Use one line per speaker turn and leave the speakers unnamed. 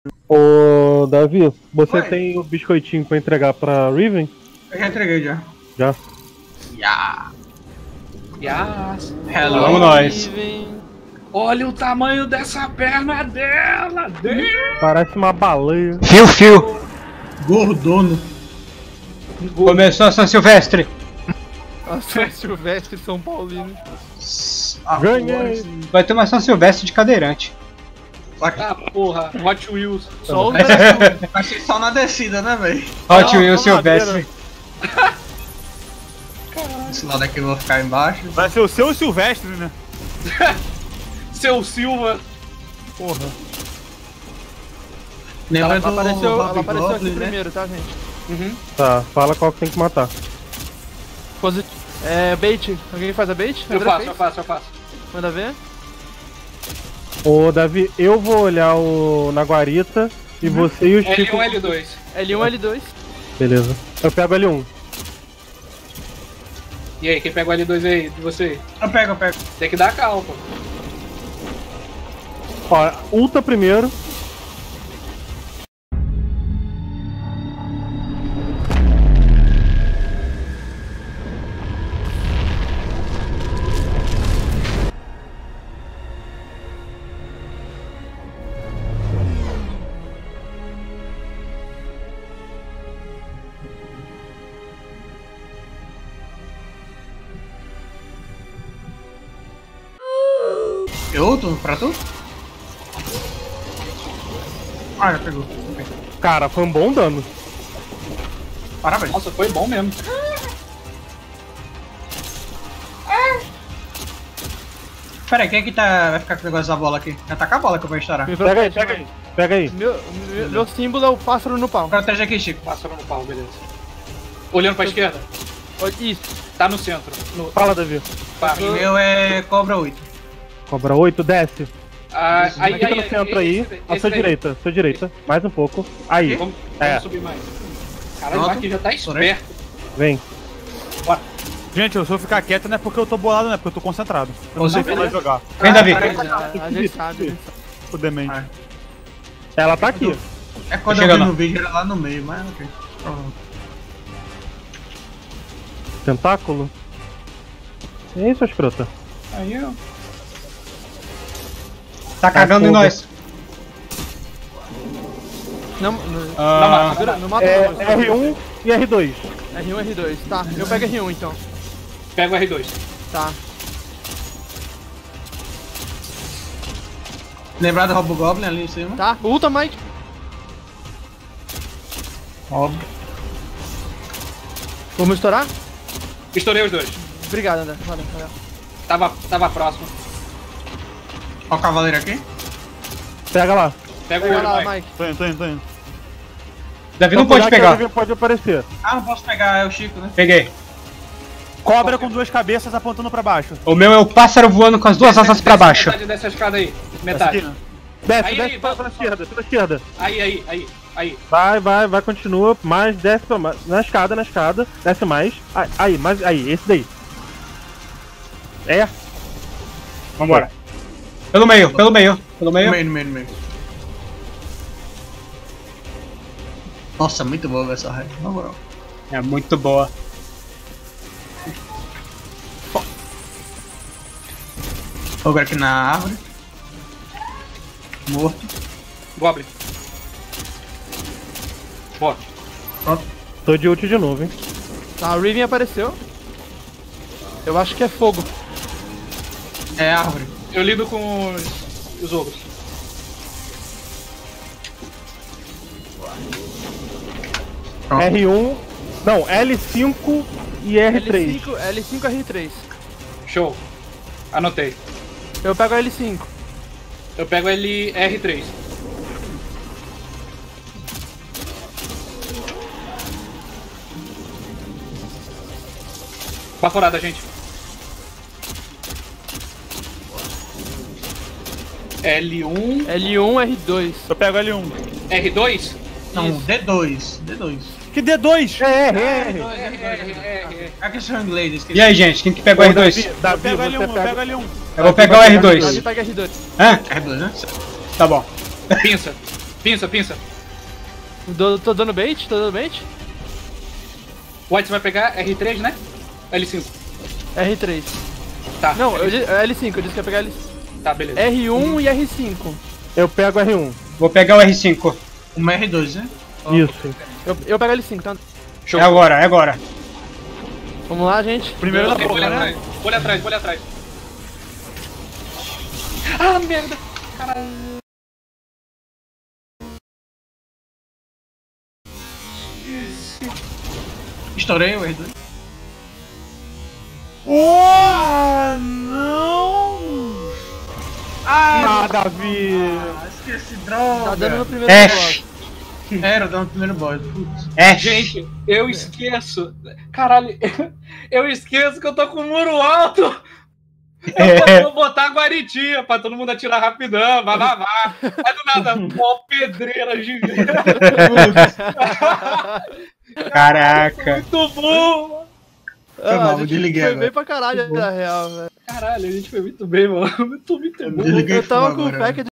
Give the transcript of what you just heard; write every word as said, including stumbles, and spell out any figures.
Ô, Davi, você
Oi.
tem o biscoitinho pra entregar pra Riven?
Eu já entreguei já.
Já?
Yeah.
Yes.
Hello.
Vamos nós.
Olha o tamanho dessa perna dela! Deus.
Parece uma baleia.
Fio, fio.
Gordono.
Começou a São Silvestre.
A São Silvestre São Paulino.
Ah,
Ganhei.
Vai ter uma São Silvestre de cadeirante.
Ah, porra, Hot Wheels.
Só o Brasil.
Vai ser só na descida, né, velho?
Hot
Não,
Wheels
só
Silvestre.
Esse lado aqui eu vou ficar embaixo.
Vai ser o seu Silvestre, né?
Seu Silva.
Porra.
Lembra
Ela
do
apareceu, ela
Bob
apareceu aqui
Goblin, né?
primeiro, tá, gente?
Uhum.
Tá, fala qual que tem que matar.
Posit... É, bait. Alguém faz a bait?
Eu
André
faço,
fez?
eu faço, eu faço.
Manda ver.
Ô, Davi, eu vou olhar o na guarita e você e o
L
Chico.
um, L dois.
L um, L dois.
Beleza. Eu pego L um.
E aí, quem pega o L dois aí de você?
Eu pego, eu pego.
Tem que dar calma.
Ó, ulta primeiro.
Eu tô pra tu? Ah, já pegou. Ok.
Cara, foi um bom dano.
Parabéns.
Nossa, foi bom mesmo.
Pera aí, quem é que tá... vai ficar com o negócio da bola aqui? Já tá com a bola que eu vou estourar.
Me
Pega aí,
protege,
pega
vai.
aí. Pega aí.
Meu, meu, meu símbolo é o pássaro no pau.
Protege aqui, Chico.
Passando no pau, beleza. Olhando pra esquerda.
Olha isso.
Tá no centro. No...
Fala, Davi.
Pá.
O meu é cobra oito.
Cobra oito, desce.
Ah, aí,
Fica
aí,
no centro aí,
esse-
à
esse
sua
daí.
direita, sua direita. Mais um pouco. Aí,
Vamos,
É.
vamos subir mais. Caralho, o
Pronto.
Marquinhos já tá esperto.
vem.
Bora.
Gente, eu só ficar quieto não é porque eu tô bolado, não é porque eu tô concentrado. Eu não
Com
sei
certeza.
falar jogar.
Vem, Davi.
A, a gente sabe, a gente sabe.
O demente.
Ah.
Ela tá aqui.
É quando
Tá
eu vi
chegando.
no vídeo era lá no meio, mas ok. Pronto.
Tentáculo. E aí, sua escrota?
Aí, ó.
Tá cagando em
fogo.
nós.
Não, não,
Ah,
segura, não mata
É
não.
R um e R dois.
R um, R dois. Tá, eu pego R um então.
Pega o R dois.
Tá.
Lembrar do Robo Goblin ali em cima?
Tá, ulta, Mike.
Óbvio.
Vamos estourar?
Estourei os dois.
Obrigado, André. Valeu, valeu.
Tava, tava próximo.
Ó o cavaleiro aqui.
Pega lá.
Pega o
Pega
olho,
lá,
Mike.
Mike.
Tô indo, tô indo, tô indo.
Davi não
Só
pode
que a
pegar.
Riven pode aparecer.
Ah, não posso pegar, é o Chico, né?
Peguei.
Cobra com duas cabeças apontando pra baixo.
O meu é o pássaro voando com as duas asas pra baixo.
Metade dessa escada aí.
Essa
Metade.
aqui, né?
Desce,
Aí,
desce
aí,
pra,
vai,
pra esquerda, pra esquerda.
Aí, aí, aí, aí.
Vai, vai, vai, continua. Mais, desce pra mais. Na escada, na escada. Desce mais. Aí, aí, mais, aí, esse daí. É.
Vambora. Pelo meio, pelo meio, pelo
No
meio.
meio, no meio, no meio. Nossa, muito boa essa raid, na moral.
É muito boa.
Ogre aqui na árvore. Morto.
Goblin. Bora.
Tô de ult de novo, hein.
Tá, a Riven apareceu. Eu acho que é fogo.
É árvore.
Eu lido com os, os ogros.
Pronto.
R um. Não, L cinco e R três.
L cinco, L cinco, R três.
Show. Anotei.
Eu pego a L cinco.
Eu pego ele R três. Baforada, gente. L um,
L um, R dois.
Eu pego L um.
R dois?
Não,
Isso.
D dois. D dois.
Que D dois?
É, R, R.
É que são inglês, esqueci.
E aí, gente, quem que pega o
Ô,
R dois?
Davi,
Eu
Davi,
pego L um,
você
eu pego
pega.
L um.
Eu vou pegar o R
Davi
dois.
pega R dois.
Hã?
R dois, né?
Tá bom.
Pinça. Pinça, pinça.
Tô, tô dando bait? Tô dando bait?
White, você vai pegar R três, né? L cinco.
R três.
Tá.
Não, eu, di- L cinco, eu disse que ia pegar L cinco.
Tá, beleza.
R um e R cinco.
Eu pego R um.
Vou pegar o R cinco.
Uma R dois, né?
Isso.
Eu, eu pego L cinco, tá?
Show.
É agora, é agora.
Vamos lá, gente.
Primeiro da
Olha
boca, né?
atrás, olha atrás, olha atrás. Ah, merda. Caralho.
Estourei o R dois.
Oh, não!
Nada a ver.
Ah, esqueci,
Tá dando
droga.
no primeiro
É.
bloco.
Era, dá no primeiro boss. Putz.
É.
Gente, eu esqueço. Caralho, eu esqueço que eu tô com o muro alto. Eu vou botar a guaritinha pra todo mundo atirar rapidão, vá, vá, vá. Aí do nada, mó pedreira gigante.
Caraca.
Muito bom.
Foi mal,
a gente
desliguei
foi
agora.
bem pra caralho, na real, velho.
Caralho, a gente foi muito bem, mano. Muito, muito bom.
Desliguei
Eu tava
fogo
com
agora,
fé que